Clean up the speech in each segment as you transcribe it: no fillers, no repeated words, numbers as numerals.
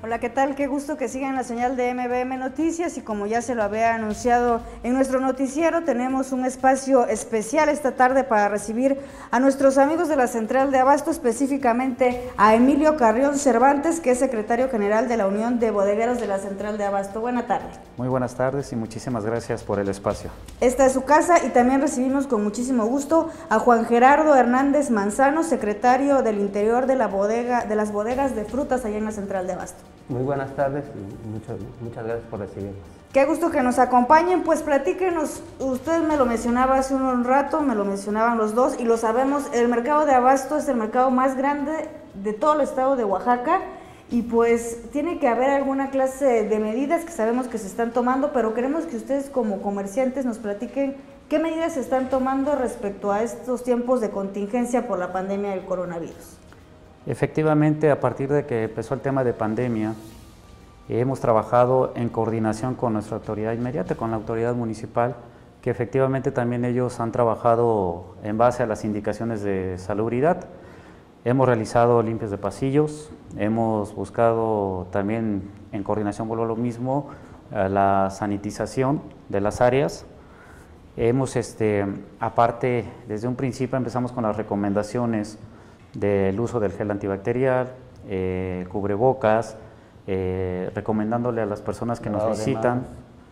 Hola, ¿qué tal? Qué gusto que sigan la señal de MBM Noticias y como ya se lo había anunciado en nuestro noticiero, tenemos un espacio especial esta tarde para recibir a nuestros amigos de la Central de Abasto, específicamente a Emilio Carrión Cervantes, que es secretario general de la Unión de Bodegueros de la Central de Abasto. Buena tarde. Muy buenas tardes y muchísimas gracias por el espacio. Esta es su casa y también recibimos con muchísimo gusto a Juan Gerardo Hernández Manzano, secretario del Interior de las bodegas de frutas allá en la Central de Abasto. Muy buenas tardes y muchas gracias por recibirnos. Qué gusto que nos acompañen, pues platíquenos, usted me lo mencionaba hace un rato, me lo mencionaban los dos y lo sabemos, el mercado de Abasto es el mercado más grande de todo el estado de Oaxaca y pues tiene que haber alguna clase de medidas que sabemos que se están tomando, pero queremos que ustedes como comerciantes nos platiquen qué medidas se están tomando respecto a estos tiempos de contingencia por la pandemia del coronavirus. Efectivamente, a partir de que empezó el tema de pandemia, hemos trabajado en coordinación con nuestra autoridad inmediata, con la autoridad municipal, que efectivamente también ellos han trabajado en base a las indicaciones de salubridad. Hemos realizado limpias de pasillos, hemos buscado también en coordinación, vuelvo a lo mismo, la sanitización de las áreas. Hemos, aparte, desde un principio empezamos con las recomendaciones del uso del gel antibacterial, cubrebocas, recomendándole a las personas que nos visitan,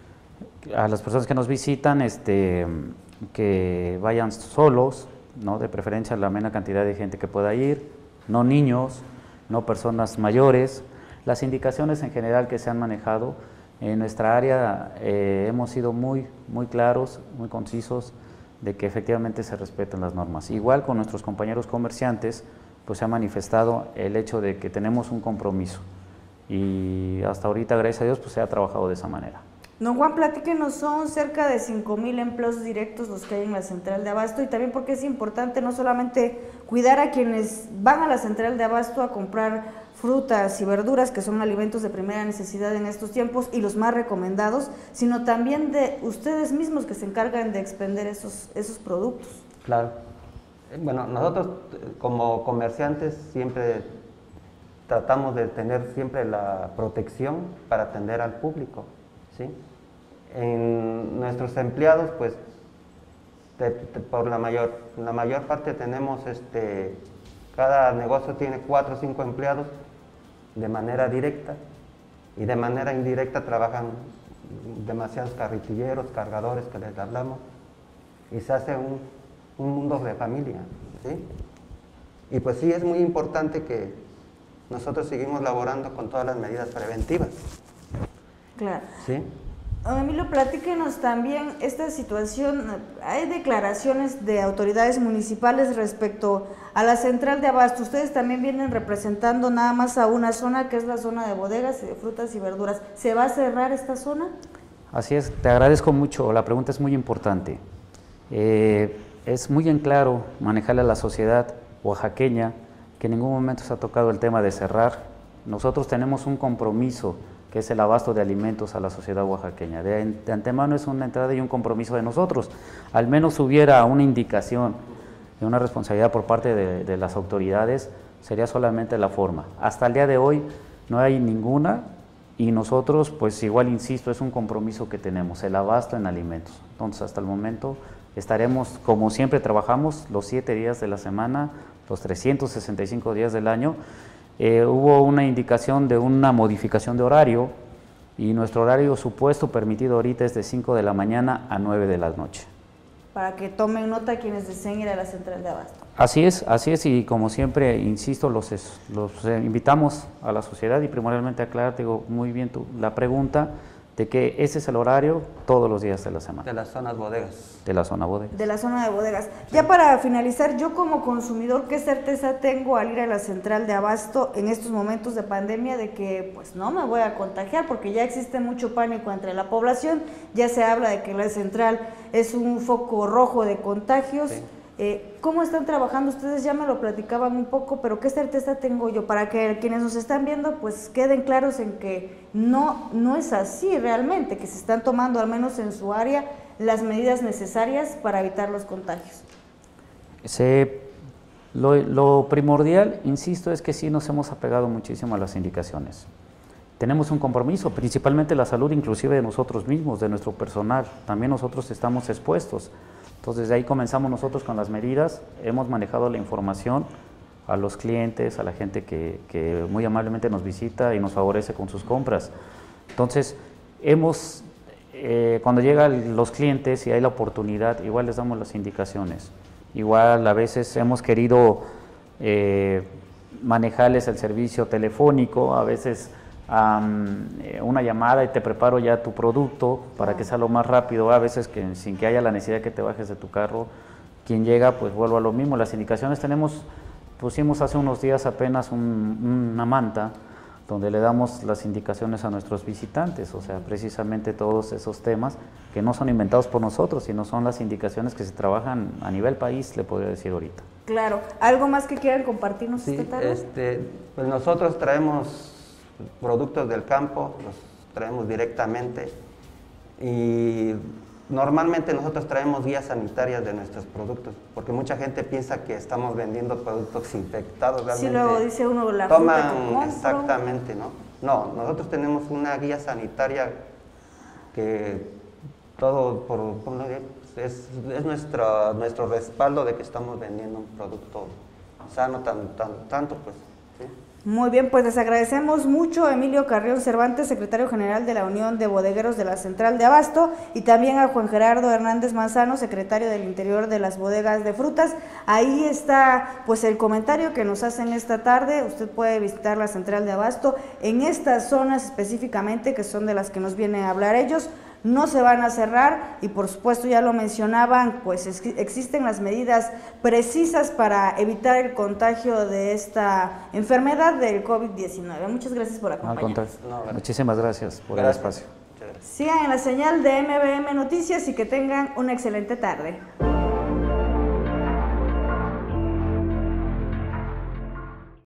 que vayan solos, ¿no? De preferencia la menor cantidad de gente que pueda ir, no niños, no personas mayores. Las indicaciones en general que se han manejado en nuestra área hemos sido muy claros, muy concisos, de que efectivamente se respeten las normas. Igual con nuestros compañeros comerciantes, pues se ha manifestado el hecho de que tenemos un compromiso y hasta ahorita, gracias a Dios, pues se ha trabajado de esa manera. Don Juan, platíquenos, son cerca de 5,000 empleos directos los que hay en la Central de Abasto y también porque es importante no solamente cuidar a quienes van a la Central de Abasto a comprar frutas y verduras, que son alimentos de primera necesidad en estos tiempos y los más recomendados, sino también de ustedes mismos que se encargan de expender esos productos. Claro. Bueno, nosotros como comerciantes siempre tratamos de tener siempre la protección para atender al público, ¿sí? En nuestros empleados, pues, por la mayor parte tenemos, cada negocio tiene 4 o 5 empleados de manera directa y de manera indirecta trabajan demasiados carretilleros, cargadores que les hablamos y se hace un mundo de familia, ¿sí? Y pues sí, es muy importante que nosotros seguimos laborando con todas las medidas preventivas. Claro. ¿Sí? Emilio, platíquenos también esta situación. Hay declaraciones de autoridades municipales respecto a la Central de Abasto. Ustedes también vienen representando nada más a una zona, que es la zona de bodegas, de frutas y verduras. ¿Se va a cerrar esta zona? Así es, te agradezco mucho, la pregunta es muy importante. Es muy en claro manejarle a la sociedad oaxaqueña que en ningún momento se ha tocado el tema de cerrar. Nosotros tenemos un compromiso que es el abasto de alimentos a la sociedad oaxaqueña. De antemano es una entrada y un compromiso de nosotros. Al menos hubiera una indicación de una responsabilidad por parte de las autoridades, sería solamente la forma. Hasta el día de hoy no hay ninguna y nosotros, pues igual insisto, es un compromiso que tenemos, el abasto en alimentos. Entonces, hasta el momento estaremos, como siempre trabajamos, los 7 días de la semana, los 365 días del año. Hubo una indicación de una modificación de horario y nuestro horario supuesto permitido ahorita es de 5 de la mañana a 9 de la noche. Para que tomen nota quienes deseen ir a la Central de Abasto. Así es y como siempre, insisto, los invitamos a la sociedad y primordialmente aclarar, digo, muy bien la pregunta, de que ese es el horario todos los días de la semana. De las zonas bodegas. De la zona bodega. De la zona de bodegas. Sí. Ya para finalizar, yo como consumidor, ¿qué certeza tengo al ir a la Central de Abasto en estos momentos de pandemia de que pues no me voy a contagiar? Porque ya existe mucho pánico entre la población, ya se habla de que la Central es un foco rojo de contagios. Sí. ¿Cómo están trabajando ustedes? Ya me lo platicaban un poco, pero ¿qué certeza tengo yo? Para que quienes nos están viendo pues queden claros en que no es así realmente, que se están tomando, al menos en su área, las medidas necesarias para evitar los contagios. Lo primordial, insisto, es que sí nos hemos apegado muchísimo a las indicaciones. tenemos un compromiso, principalmente la salud inclusive de nosotros mismos, de nuestro personal, también nosotros estamos expuestos. Entonces de ahí comenzamos nosotros con las medidas, hemos manejado la información a los clientes, a la gente que muy amablemente nos visita y nos favorece con sus compras. Entonces cuando llegan los clientes y hay la oportunidad, igual les damos las indicaciones. Igual a veces hemos querido manejarles el servicio telefónico, a veces una llamada y te preparo ya tu producto para que sea lo más rápido, a veces que sin que haya la necesidad que te bajes de tu carro, quien llega pues vuelvo a lo mismo. Las indicaciones pusimos hace unos días apenas una manta donde le damos las indicaciones a nuestros visitantes, o sea, precisamente todos esos temas que no son inventados por nosotros, sino son las indicaciones que se trabajan a nivel país, le podría decir ahorita. Claro. ¿Algo más que quieran compartirnos Sí, esta tarde? pues nosotros traemos productos del campo, los traemos directamente y normalmente nosotros traemos guías sanitarias de nuestros productos, porque mucha gente piensa que estamos vendiendo productos infectados. Realmente sí, luego dice uno la fruta que compro. Exactamente, ¿no? No, nosotros tenemos una guía sanitaria que todo es nuestro respaldo de que estamos vendiendo un producto sano, tanto pues. ¿Sí? Muy bien, pues les agradecemos mucho a Emilio Carrión Cervantes, secretario general de la Unión de Bodegueros de la Central de Abasto, y también a Juan Gerardo Hernández Manzano, secretario del Interior de las Bodegas de Frutas. Ahí está pues el comentario que nos hacen esta tarde. Usted puede visitar la Central de Abasto en estas zonas específicamente, que son de las que nos vienen a hablar ellos. No se van a cerrar y por supuesto ya lo mencionaban, pues existen las medidas precisas para evitar el contagio de esta enfermedad del COVID-19. Muchas gracias por acompañarnos. Muchísimas gracias por el espacio. Sigan en la señal de MBM Noticias y que tengan una excelente tarde.